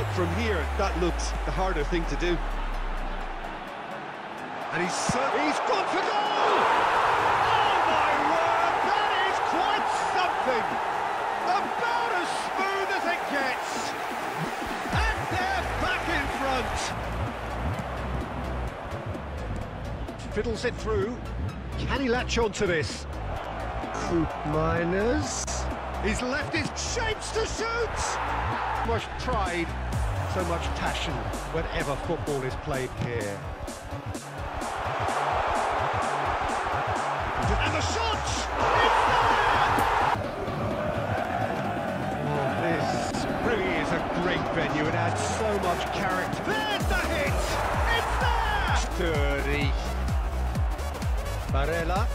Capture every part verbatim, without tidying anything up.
but from here, that looks the harder thing to do. And he's so, he's gone for goal! Oh my word, that is quite something! About as smooth as it gets! And they're back in front! Fiddles it through. Can he latch onto this? Koopmeiners. He's left his shapes to shoot! So much pride, so much passion whenever football is played here. And the shot! It's there! Oh, this really is a great venue. It adds so much character. There's the hit! It's there! Sturdy. Barella.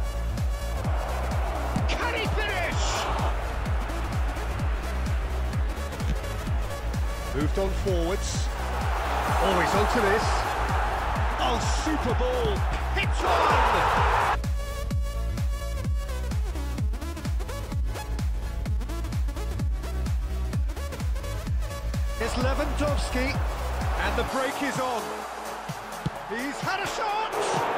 Can he finish? Moved on forwards. Always onto this. Oh, super ball. Hits one! It's Lewandowski, and the break is on. He's had a shot!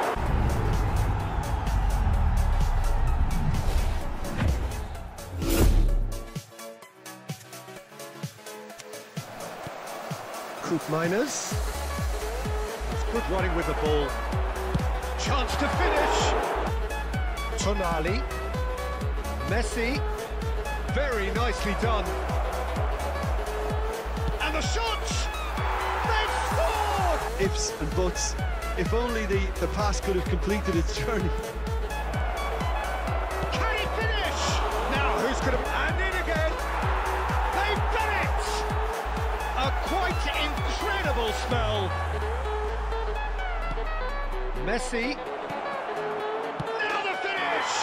Koopmeiners. That's good running with the ball. Chance to finish. Tonali. Messi. Very nicely done. And the shot! They've scored! Ifs and buts. If only the, the pass could have completed its journey. Can he finish? Now who's going to... And in again! They've done it! A quite incredible spell. Messi. Now the finish!